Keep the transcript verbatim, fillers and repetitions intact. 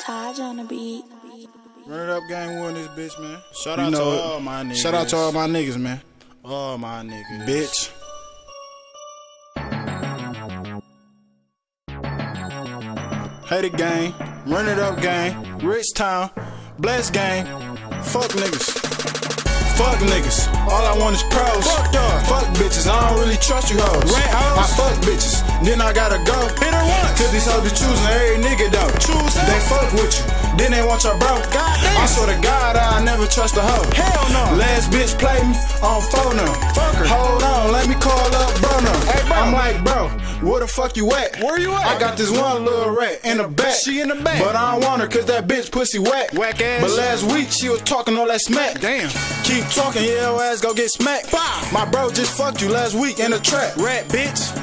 Taj on the beat. Run it up, gang, one this bitch, man. Shout You out know to it. all my niggas. Shout out to all my niggas, man. all my niggas. Bitch. Hey the gang, run it up gang, Rich Town, Blessed gang, fuck niggas. Fuck niggas, all I want is pros. Fuck dog. Fuck bitches, I don't really trust you hoes. Rent hoes. I fuck bitches, then I gotta go. Hit her once. Cause these hoes be choosing every nigga though. Choose They fuck with you, then they want your bro. Goddamn. I swear to God, I never trust a hoe. Hell no. Last bitch play me on phone now. Fuck her. Hold on, let me call up bro now. Hey, bro. I'm like, bro, where the fuck you at? Where you at? I got this one little rat in the back. She in the back. But I don't want her cause that bitch pussy whack. Whack ass. But last week she was talking all that smack. Damn. Keep talking, yeah, your ass go get smacked. Bah. My bro just fucked you last week in the trap. Rat bitch.